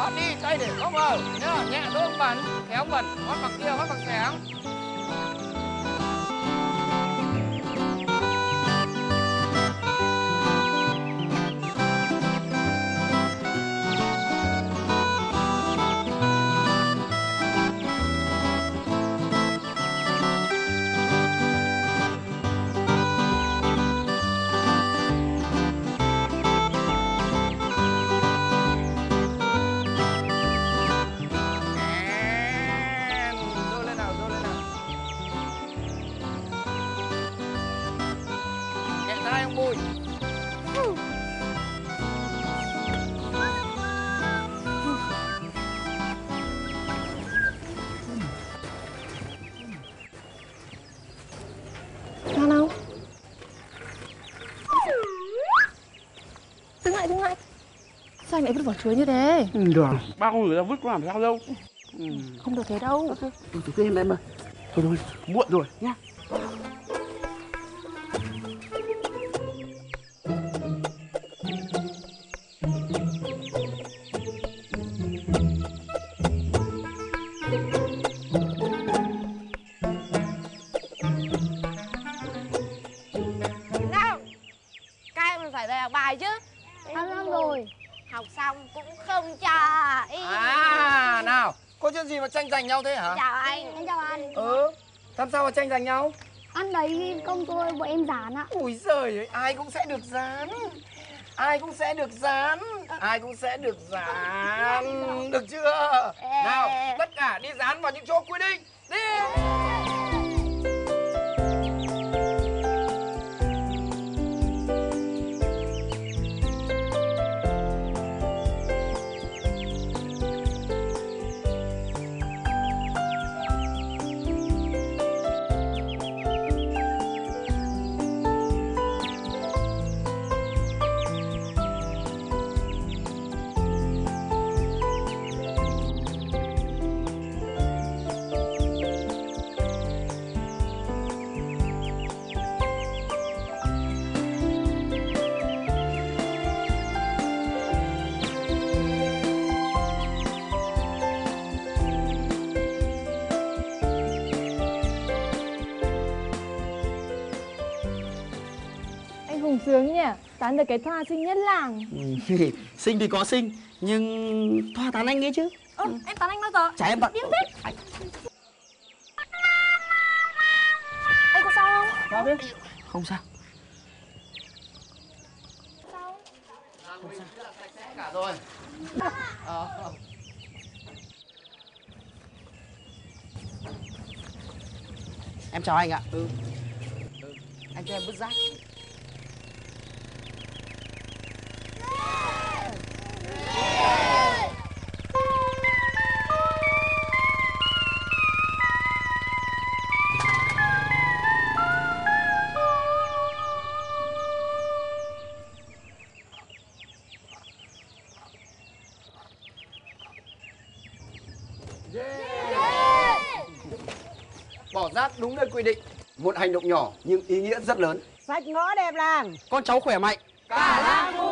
đó, đi tay để có mờ nhá, nhẹ thôi không bẩn, khéo bẩn, hót bằng kia, hót bằng xẻng. Bùi. Lan đâu? Dừng lại. Sao anh lại vứt vỏ chuối như thế? Được, bao người ta vứt có làm sao đâu. Không được thế đâu. Thôi em ơi. Thôi, muộn rồi nhá. Phải về học bài chứ. Ăn xong rồi. Học xong cũng không cho. À, nào, có chuyện gì mà tranh giành nhau thế hả? Chào anh. Em chào anh. Làm sao mà tranh giành nhau? Ăn đấy công tôi bọn em dán ạ. Ui giời ơi, ai cũng sẽ được dán. Ai cũng sẽ được dán. Ai cũng sẽ được dán. Được chưa? Nào, tất cả đi dán vào những chỗ quy định. Đi. Sướng nhỉ, tán được cái Thoa xinh nhất làng. Xinh thì có xinh, nhưng Thoa tán anh ấy chứ. Em tán anh bao giờ? Chả em tán. Điếm thế. Anh có sao không? Sao biết? Không sao. Không sao. Sạch sẽ cả rồi. Em chào anh ạ. Anh cho em vứt rác. Bỏ rác đúng nơi quy định. Một hành động nhỏ nhưng ý nghĩa rất lớn. Sạch ngõ đẹp làng. Con cháu khỏe mạnh. Cả làng